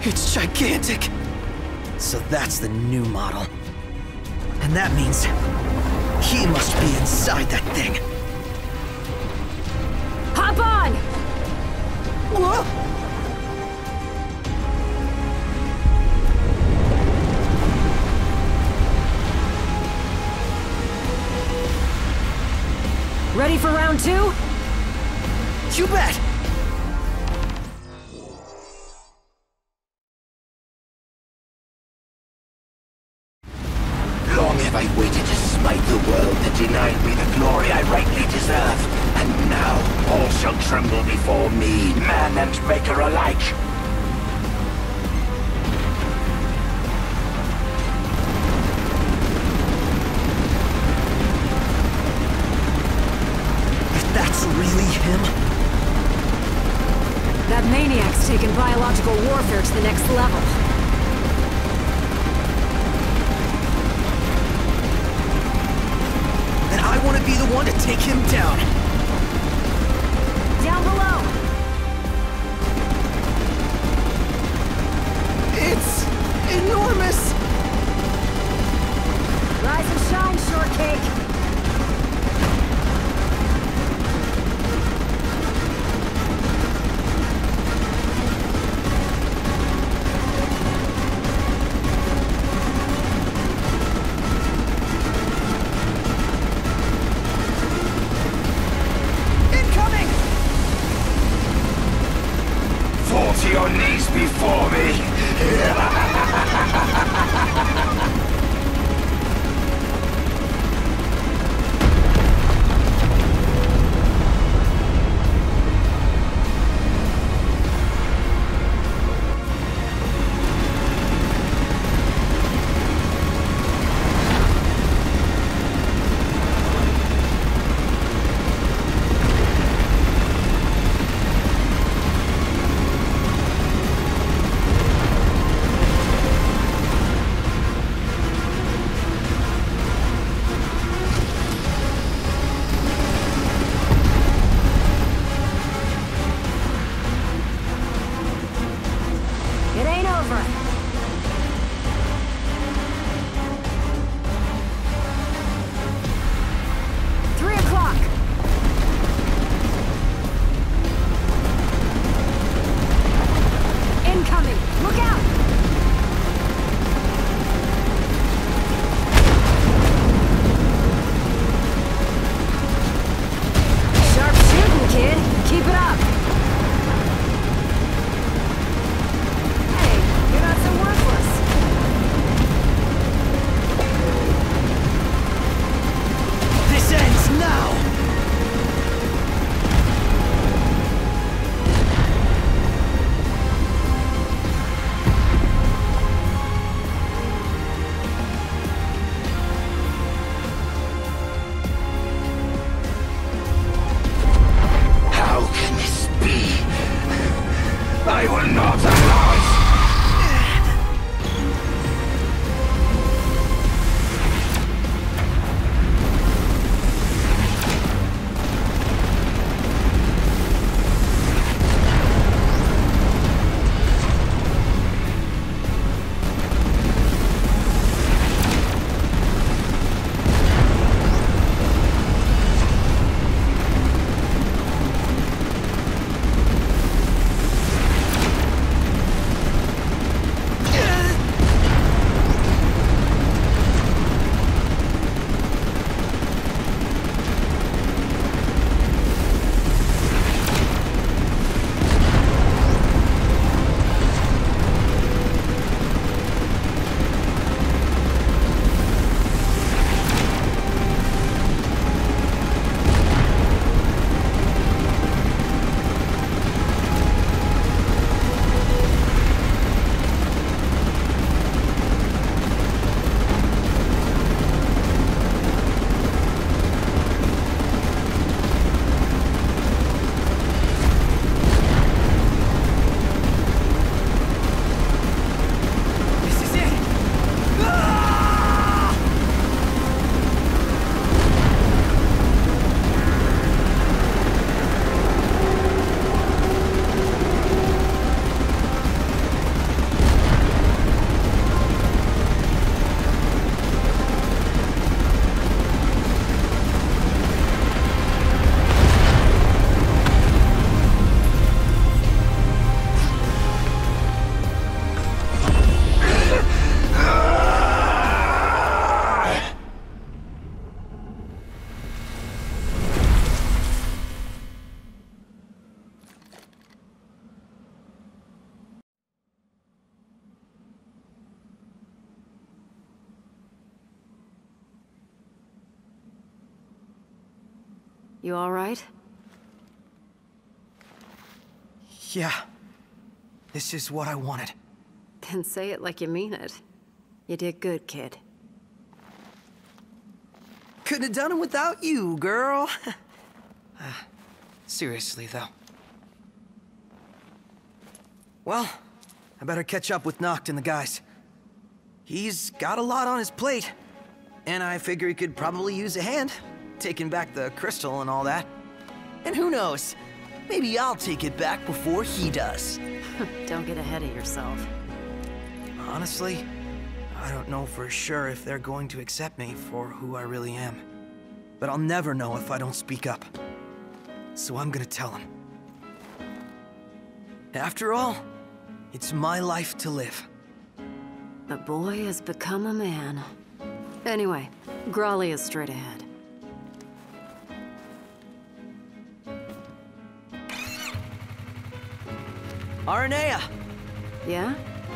It's gigantic! So that's the new model. And that means he must be inside that thing. Hop on! Whoa! Ready for round two? You bet! Long have I waited to smite the world that denied me the glory I rightly deserve. And now all shall tremble before me, man and maker alike. If that's really him... That maniac's taken biological warfare to the next level. then I want to be the one to take him down. Down below! It's enormous! Rise and shine, shortcake! Incoming! Fall to your knees before me! You alright? Yeah. This is what I wanted. Then say it like you mean it. You did good, kid. Couldn't have done it without you, girl. Seriously, though. Well, I better catch up with Noct and the guys. He's got a lot on his plate, and I figure he could probably use a hand, taking back the crystal and all that. And who knows, maybe I'll take it back before he does. Don't get ahead of yourself. Honestly, I don't know for sure if they're going to accept me for who I really am. But I'll never know if I don't speak up. So I'm gonna tell them. After all, it's my life to live. The boy has become a man. Anyway, Grolly is straight ahead. Aranea! Yeah?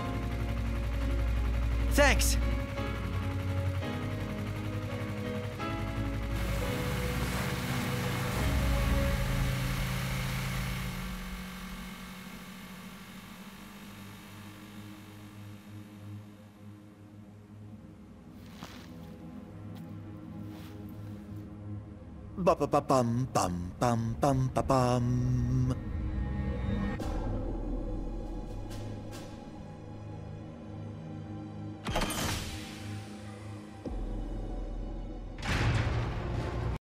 Thanks! Ba ba ba bum bum bum bum ba bum.